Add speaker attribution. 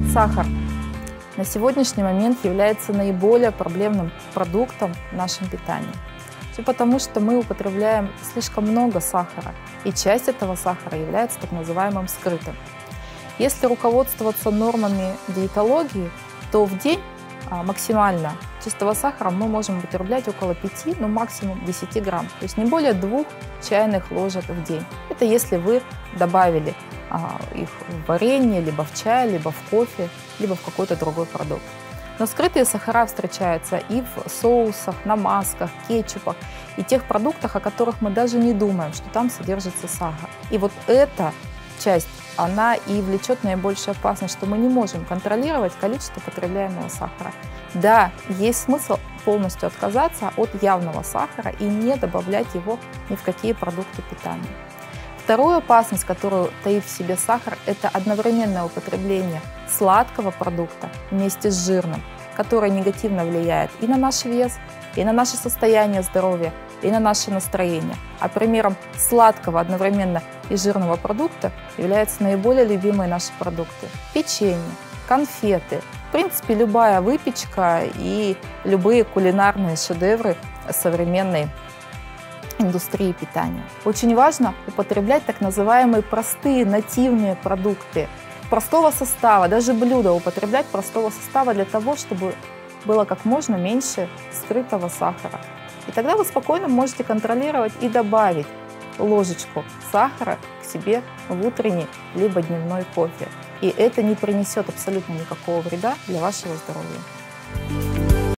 Speaker 1: Сахар на сегодняшний момент является наиболее проблемным продуктом в нашем питании. Все потому, что мы употребляем слишком много сахара, и часть этого сахара является так называемым скрытым. Если руководствоваться нормами диетологии, то в день максимально чистого сахара мы можем употреблять около 5, ну максимум 10 грамм, то есть не более 2 чайных ложек в день. Это если вы добавили их в варенье, либо в чай, либо в кофе, либо в какой-то другой продукт. Но скрытые сахара встречаются и в соусах, намазках, кетчупах и тех продуктах, о которых мы даже не думаем, что там содержится сахар. И вот эта часть, она и влечет наибольшую опасность, что мы не можем контролировать количество потребляемого сахара. Да, есть смысл полностью отказаться от явного сахара и не добавлять его ни в какие продукты питания. Вторую опасность, которую таит в себе сахар, это одновременное употребление сладкого продукта вместе с жирным, которое негативно влияет и на наш вес, и на наше состояние здоровья, и на наше настроение. А примером сладкого одновременно и жирного продукта являются наиболее любимые наши продукты: печенье, конфеты, в принципе, любая выпечка и любые кулинарные шедевры современной индустрии питания. Очень важно употреблять так называемые простые нативные продукты простого состава, даже блюда употреблять простого состава для того, чтобы было как можно меньше скрытого сахара. И тогда вы спокойно можете контролировать и добавить ложечку сахара к себе в утренний либо дневной кофе. И это не принесет абсолютно никакого вреда для вашего здоровья.